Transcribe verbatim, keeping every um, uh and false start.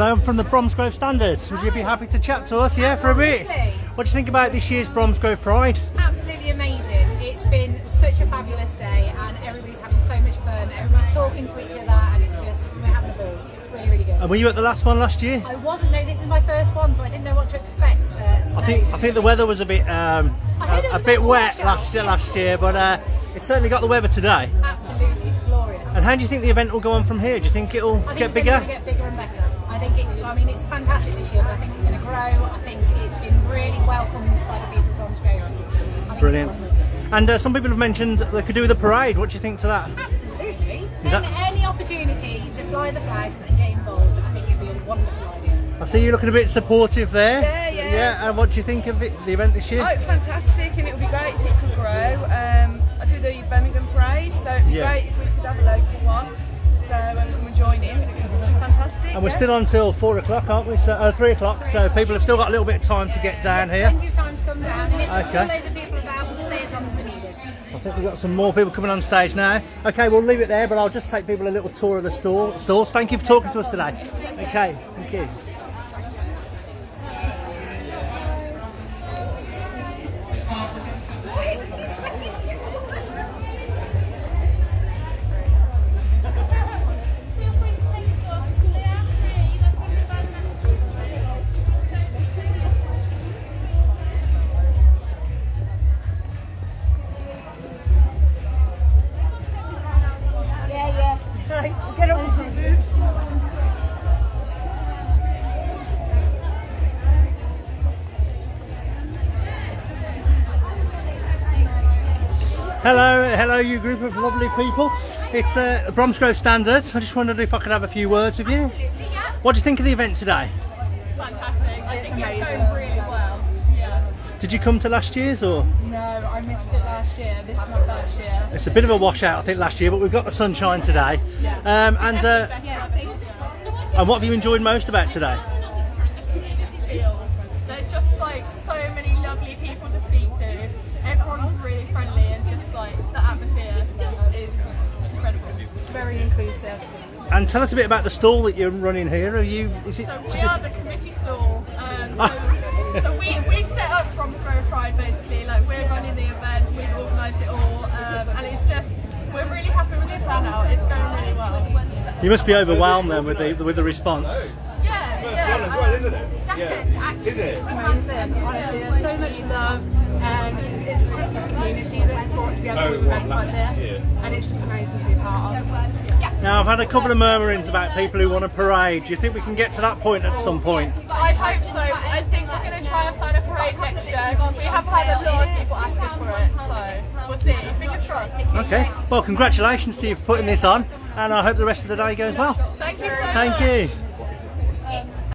Hello, I'm from the Bromsgrove Standards. Would you be happy to chat to us, yeah, for a bit? What do you think about this year's Bromsgrove Pride? Absolutely amazing. It's been such a fabulous day and everybody's having so much fun. Everybody's talking to each other and it's just, we're having a ball. It's really, really good. And were you at the last one last year? I wasn't, no, this is my first one, so I didn't know what to expect. But I think I think the weather was a bit um, a, a bit wet last year, last year, but uh, it's certainly got the weather today. Absolutely, it's glorious. And how do you think the event will go on from here? Do you think it'll I think get it's bigger? Going to get bigger and better. I think it, I mean, it's fantastic this year, but I think it's going to grow. I think it's been really welcomed by the people of Bromsgrove. Brilliant. Awesome. And uh, some people have mentioned they could do with a parade. What do you think to that? Absolutely. Is that... Any, any opportunity to fly the flags and get involved, I think it'd be a wonderful idea. I see you looking a bit supportive there. Yeah, yeah. Yeah. And what do you think of it, the event this year? Oh, it's fantastic, and it would be great if it could grow. Um, I do the Birmingham Parade, so it'd be Yeah. great if we could have a local one. So um, come and join in. It'd be fantastic. And we're yeah. still on till four o'clock, aren't we? So uh, three o'clock. So people have still got a little bit of time to get down here. Plenty of time to come down, and if there's Okay. still loads of people about, we'll stay as long as we need it. I think we've got some more people coming on stage now. Okay, we'll leave it there, but I'll just take people a little tour of the store, stalls. Thank you for talking to us today. Okay, thank you. Get on with some boobs. Hello, hello you group of lovely people. It's uh, Bromsgrove Standards. I just wondered if I could have a few words with you. What do you think of the event today? Fantastic. I think it's going really well. Yeah. Did you come to last year's or? No, I missed it last year. This is my first year. It's a bit of a washout, I think, last year, but we've got the sunshine today. Um, and uh, and what have you enjoyed most about today? There's just like so many lovely people to speak to. Everyone's really friendly and just like the atmosphere is incredible. It's very inclusive. And tell us a bit about the stall that you're running here. Are you? Is it? So we are the committee stall. Um, so, so we we set up Bromsgrove Pride basically. Like we're running the event, we organise it all, um, and it's just we're really happy with the turnout. It's going really well. You must be overwhelmed then with the with the response. Yeah, yeah. As well, isn't it? Second, Yeah. actually, Is it? it's amazing. Honestly, there's so much love, and it's a sense of community that is brought together with events like this, and it's just amazing to be a part of. Now I've had a couple of murmurings about people who want a parade. Do you think we can get to that point at some point? I hope so. I think we're going to try and plan a parade next year. We have had a lot of people asking for it, so we'll see. Fingers crossed. Okay. Well, congratulations to you for putting this on, and I hope the rest of the day goes well. Thank you so much. Thank you.